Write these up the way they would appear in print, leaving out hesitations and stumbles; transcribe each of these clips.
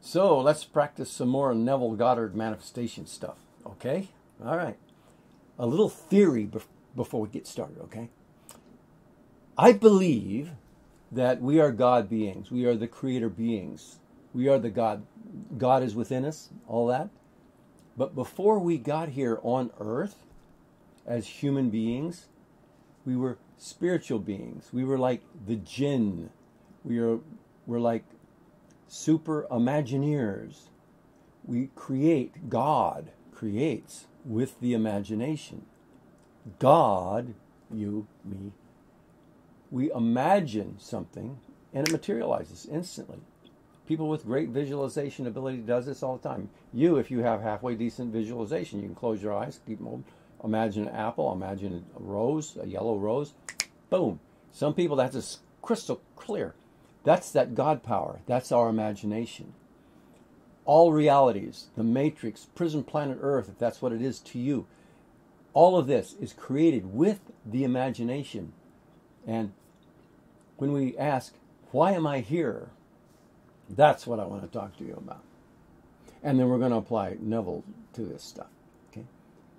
So let's practice some more Neville Goddard manifestation stuff, okay? All right. A little theory before we get started, okay? I believe that we are God beings. We are the creator beings. We are the God. God is within us, all that. But before we got here on earth as human beings, we were spiritual beings. We were like the jinn. We're like super imagineers. We create, God creates with the imagination. God, you, me, we imagine something and it materializes instantly. People with great visualization ability does this all the time. You, if you have halfway decent visualization, you can close your eyes, keep them open, imagine an apple, imagine a rose, a yellow rose, boom. Some people, that's just crystal clear. That's that God power. That's our imagination. All realities, the matrix, prison planet Earth, if that's what it is to you, all of this is created with the imagination. And when we ask, why am I here? That's what I want to talk to you about. And then we're going to apply Neville to this stuff. Okay?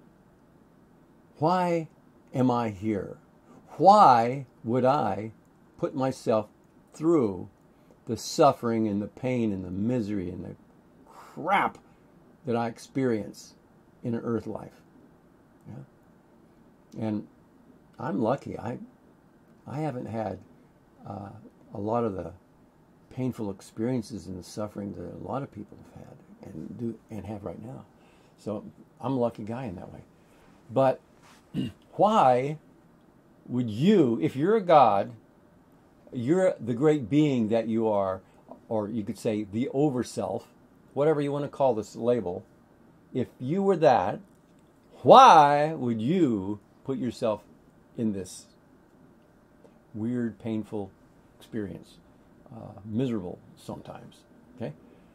Why am I here? Why would I put myself through the suffering and the pain and the misery and the crap that I experience in an earth life? Yeah? And I'm lucky. I haven't had a lot of the painful experiences and the suffering that a lot of people have had and have right now. So I'm a lucky guy in that way. But why would you, if you're a God, you're the great being that you are, or you could say the overself, whatever you want to call this label, if you were that, why would you put yourself in this weird, painful experience? Miserable sometimes, okay?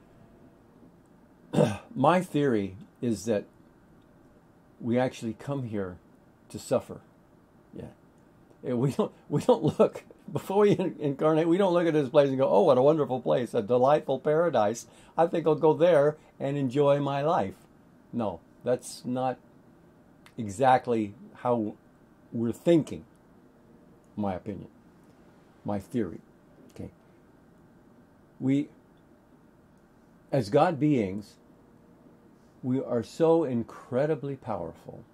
My theory is that we actually come here to suffer. Yeah. And we don't look, before we incarnate, we don't look at this place and go, oh, what a wonderful place, a delightful paradise. I think I'll go there and enjoy my life. No, that's not exactly how we're thinking, my opinion, my theory. Okay. We, as God beings, we are so incredibly powerful.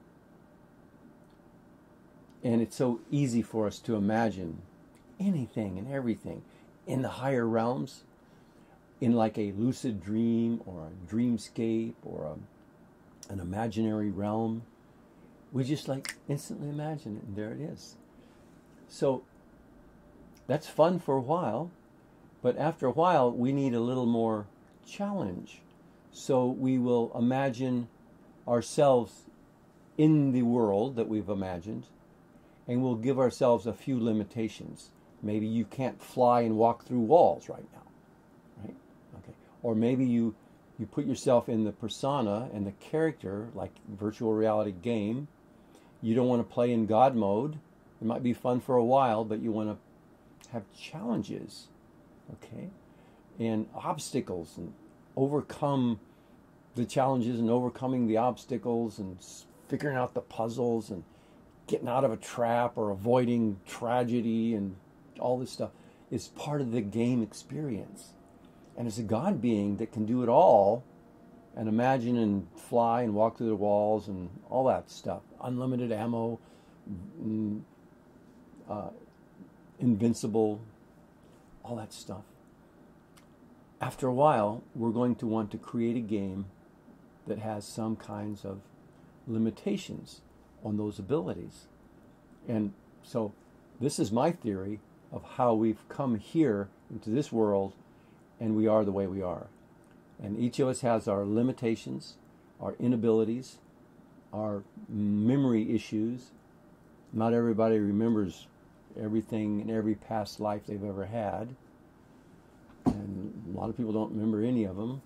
And it's so easy for us to imagine anything and everything in the higher realms, in like a lucid dream or a dreamscape or an imaginary realm. We just like instantly imagine it, and there it is. So that's fun for a while, but after a while we need a little more challenge. So we will imagine ourselves in the world that we've imagined, and we'll give ourselves a few limitations. Maybe you can't fly and walk through walls right now, right? Okay. Or maybe you put yourself in the persona and the character, like virtual reality game. You don't want to play in God mode. It might be fun for a while, but you want to have challenges, okay? And obstacles, and overcome the challenges and overcoming the obstacles and figuring out the puzzles and getting out of a trap or avoiding tragedy and all this stuff is part of the game experience. And as a God being that can do it all and imagine and fly and walk through the walls and all that stuff, unlimited ammo, invincible, all that stuff. After a while, we're going to want to create a game that has some kinds of limitations on those abilities. And so this is my theory of how we've come here into this world, and we are the way we are. And each of us has our limitations, our inabilities, our memory issues. Not everybody remembers everything in every past life they've ever had. And a lot of people don't remember any of them.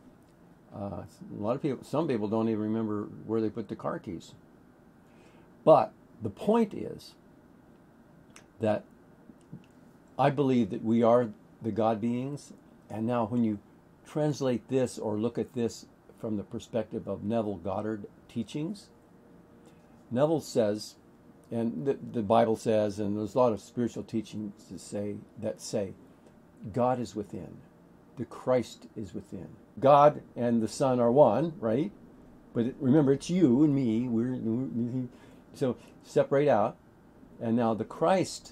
Some people don't even remember where they put the car keys. But the point is that I believe that we are the God beings, and now when you translate this or look at this from the perspective of Neville Goddard teachings. Neville says, and the Bible says, and there's a lot of spiritual teachings that say, God is within. The Christ is within. God and the Son are one, right? But remember, it's you and me. So separate out. And now the Christ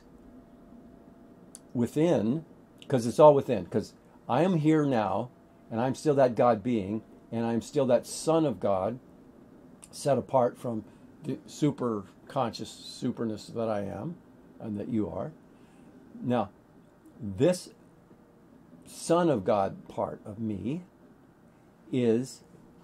within, because it's all within. Because I am here now, and I'm still that God being, and I'm still that Son of God, set apart from the super conscious superness that I am, and that you are. Now, this Son of God part of me is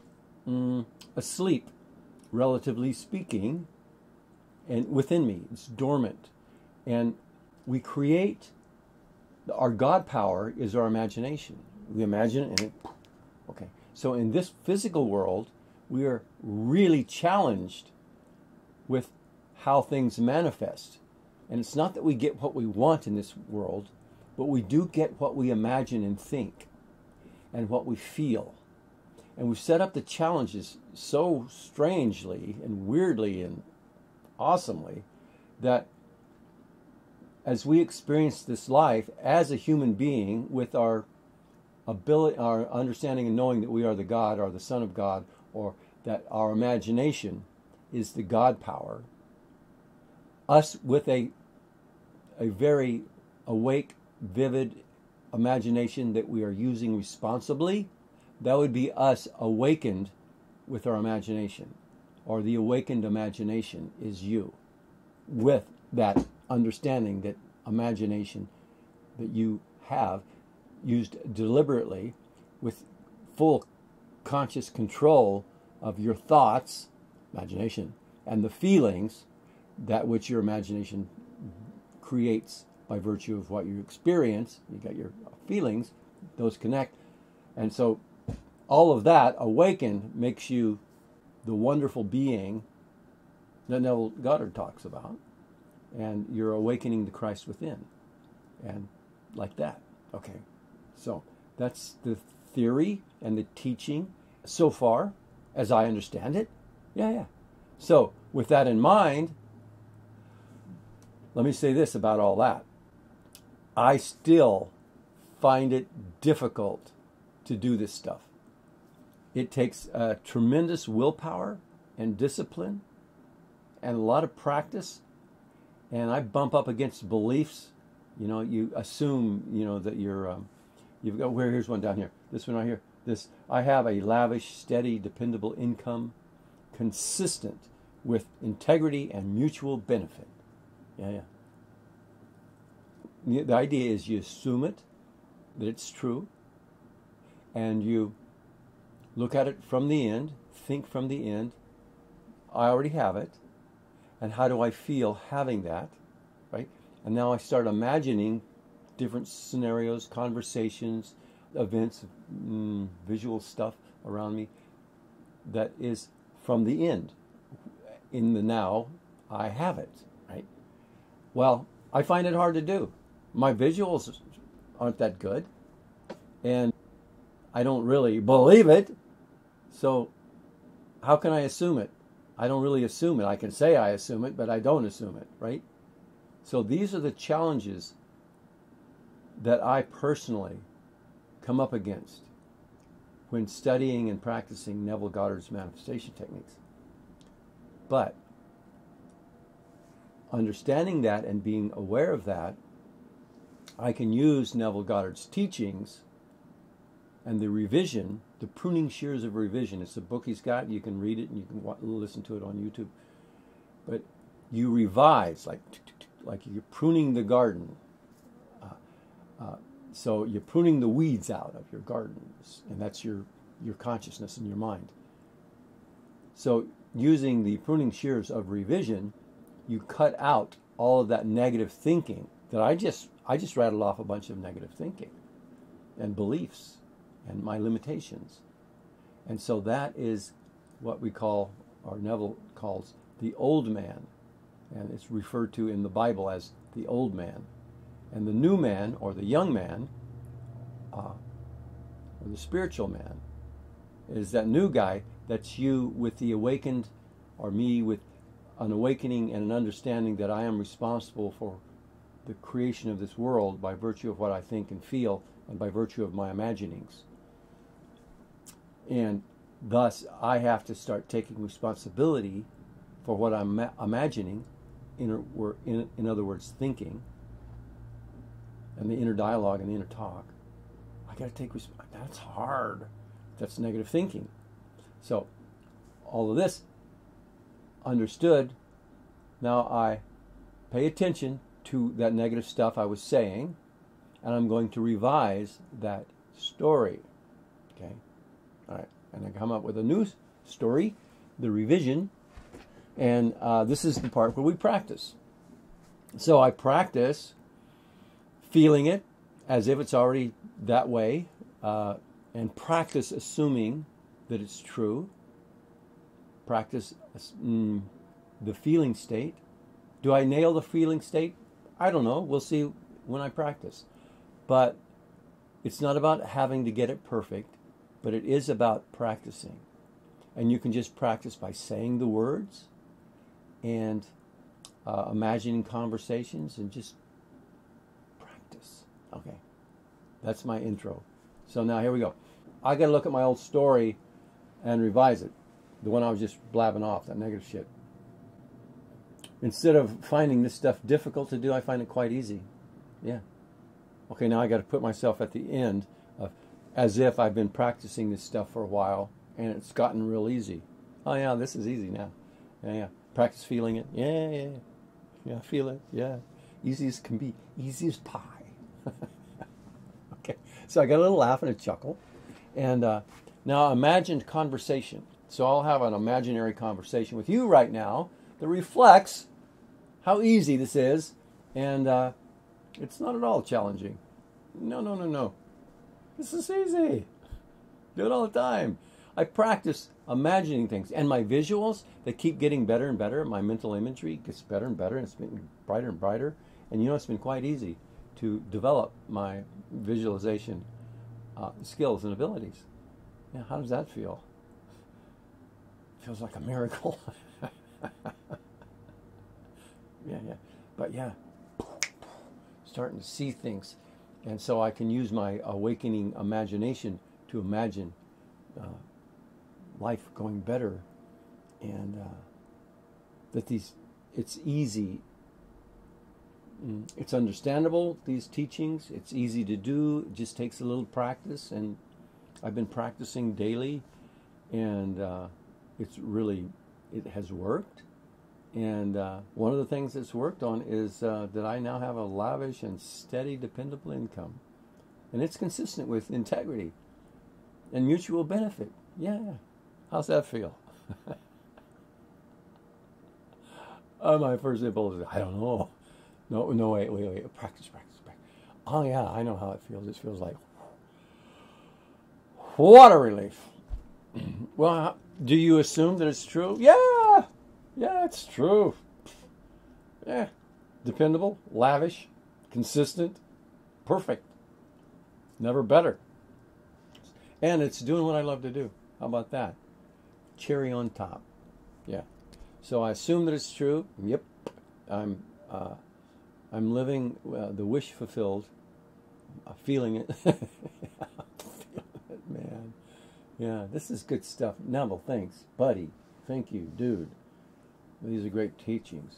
asleep, relatively speaking, and within me. It's dormant. And we create, our God power is our imagination. We imagine and okay. So in this physical world, we are really challenged with how things manifest. And it's not that we get what we want in this world, but we do get what we imagine and think and what we feel. And we've set up the challenges so strangely and weirdly and awesomely that as we experience this life as a human being with our ability, our understanding and knowing that we are the God or the Son of God, or that our imagination is the God power, us with a very awake, vivid imagination that we are using responsibly, that would be us awakened with our imagination, or the awakened imagination is you, with that understanding that imagination that you have used deliberately with full conscious control of your thoughts, imagination, and the feelings that which your imagination creates by virtue of what you experience. You got your feelings, those connect. And so all of that awakened makes you the wonderful being that Neville Goddard talks about. And you're awakening the Christ within. And like that. Okay. So that's the theory and the teaching so far, as I understand it. Yeah. So with that in mind, let me say this about all that. I still find it difficult to do this stuff. It takes tremendous willpower and discipline and a lot of practice. And I bump up against beliefs. You know, you assume, that you're, you've got, here's one down here. This one right here. This, I have a lavish, steady, dependable income consistent with integrity and mutual benefit. Yeah. The idea is you assume it, that it's true, and you look at it from the end, think from the end, I already have it, and how do I feel having that, right? And now I start imagining different scenarios, conversations, events, visual stuff around me that is from the end. In the now, I have it, right? Well, I find it hard to do. My visuals aren't that good, and I don't really believe it, so how can I assume it? I don't really assume it. I can say I assume it, but I don't assume it, right? So these are the challenges that I personally come up against when studying and practicing Neville Goddard's manifestation techniques. But understanding that and being aware of that, I can use Neville Goddard's teachings and the revision, the pruning shears of revision. It's a book he's got. You can read it and you can listen to it on YouTube. But you revise, like you're pruning the garden. So you're pruning the weeds out of your gardens, and that's your consciousness and your mind. So using the pruning shears of revision, you cut out all of that negative thinking that I just rattled off a bunch of negative thinking and beliefs and my limitations. And so that is what we call, or Neville calls, the old man. And it's referred to in the Bible as the old man. And the new man, or the young man, or the spiritual man, is that new guy. That's you with the awakened, or me with an awakening and an understanding that I am responsible for the creation of this world by virtue of what I think and feel and by virtue of my imaginings. And thus, I have to start taking responsibility for what I'm imagining, in other words, thinking, and the inner dialogue and the inner talk. I got to take responsibility. That's hard. That's negative thinking. So, all of this understood, now I pay attention to that negative stuff I was saying, and I'm going to revise that story. Okay? All right. And I come up with a new story, the revision, and this is the part where we practice. So I practice feeling it as if it's already that way, and practice assuming that it's true. Practice the feeling state. Do I nail the feeling state? I don't know. We'll see when I practice. But it's not about having to get it perfect, but it is about practicing. And you can just practice by saying the words and imagining conversations and just practice. Okay. That's my intro. So now here we go. I got to look at my old story and revise it. The one I was just blabbing off, that negative shit. Instead of finding this stuff difficult to do, I find it quite easy. Yeah. Okay, now I got to put myself at the end of, as if I've been practicing this stuff for a while and it's gotten real easy. Oh yeah, this is easy now. Yeah. Practice feeling it. Yeah, feel it. Yeah. Easy as can be. Easy as pie. Okay. So I got a little laugh and a chuckle. And now imagined conversation. So I'll have an imaginary conversation with you right now that reflects how easy this is. And it's not at all challenging. No. This is easy. Do it all the time. I practice imagining things. And my visuals, they keep getting better and better. My mental imagery gets better and better. And it's been brighter and brighter. And it's been quite easy to develop my visualization skills and abilities. Yeah, how does that feel? Feels like a miracle. Yeah. But yeah, starting to see things. And so I can use my awakening imagination to imagine life going better. And that it's easy. It's understandable, these teachings. It's easy to do. It just takes a little practice. And I've been practicing daily. And it has worked. And one of the things that's worked on is that I now have a lavish and steady, dependable income. And it's consistent with integrity and mutual benefit. Yeah. How's that feel? My first impulse is, I don't know. No, wait. Practice. Oh, yeah, I know how it feels. It feels like water relief. Well, do you assume that it's true? Yeah, it's true. Yeah, dependable, lavish, consistent, perfect. Never better. And it's doing what I love to do. How about that? Cherry on top. Yeah. So I assume that it's true. Yep. I'm living the wish fulfilled. I'm feeling it. I'm feeling it, man. Yeah, this is good stuff. Neville, thanks. Buddy, thank you, dude. These are great teachings.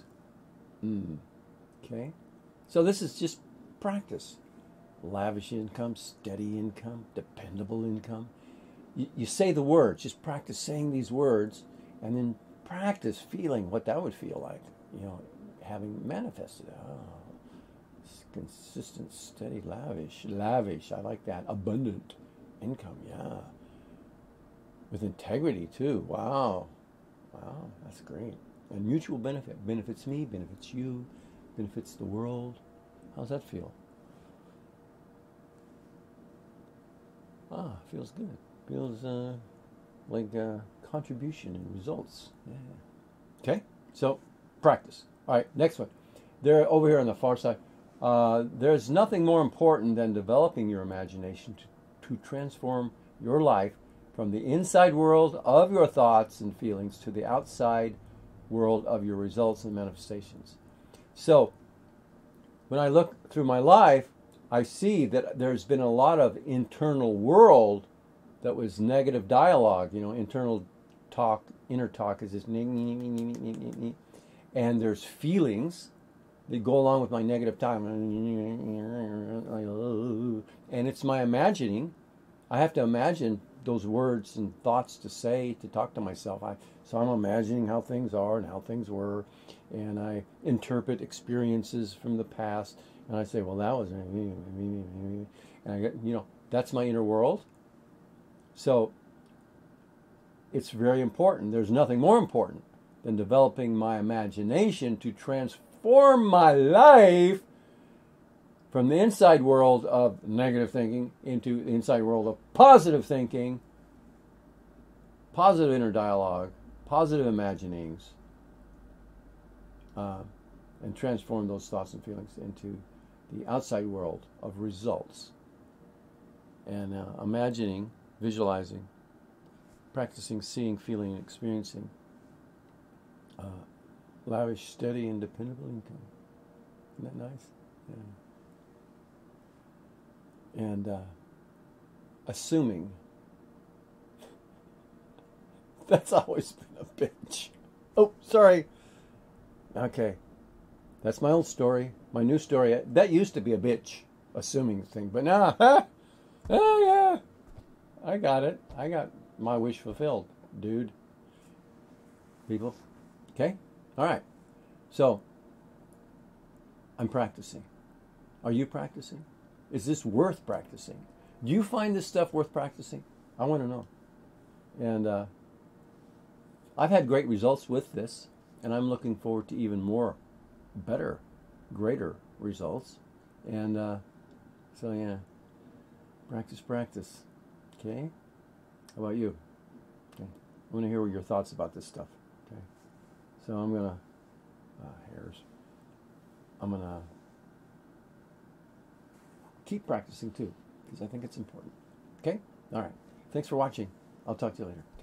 Okay. So this is just practice. Lavish income, steady income, dependable income. You say the words. Just practice saying these words, and then practice feeling what that would feel like. Having manifested. Consistent, steady, lavish. I like that. Abundant income. Yeah. With integrity too. Wow, that's great. And mutual benefit. Benefits me, benefits you, benefits the world. How's that feel? Feels good. Feels like contribution and results. Yeah. Okay, so practice. All right, next one. There, over here on the far side, there's nothing more important than developing your imagination to transform your life from the inside world of your thoughts and feelings to the outside world of your results and manifestations. So, when I look through my life, I see that there's been a lot of internal world that was negative dialogue. Internal talk, inner talk is this, and there's feelings that go along with my negative talk, and it's my imagining. I have to imagine those words and thoughts to say, to talk to myself. So I'm imagining how things are and how things were, and I interpret experiences from the past, and I say, well, that was, and I get, that's my inner world. So it's very important. There's nothing more important than developing my imagination to transform my life from the inside world of negative thinking into the inside world of positive thinking, positive inner dialogue, positive imaginings, and transform those thoughts and feelings into the outside world of results. And imagining, visualizing, practicing seeing, feeling, and experiencing lavish, steady, and dependable income. Isn't that nice? Yeah. And assuming. That's always been a bitch. Oh, sorry. Okay. That's my old story. My new story. That used to be a bitch, assuming thing. But now, oh yeah. I got it. I got my wish fulfilled, dude. People. Okay? All right. So, I'm practicing. Are you practicing? Is this worth practicing? Do you find this stuff worth practicing? I want to know. And I've had great results with this, and I'm looking forward to even more, better, greater results. And so, yeah, practice. Okay? How about you? Okay. I want to hear your thoughts about this stuff. Okay? So I'm going to, I'm going to keep practicing too, because I think it's important. Okay? All right. Thanks for watching. I'll talk to you later.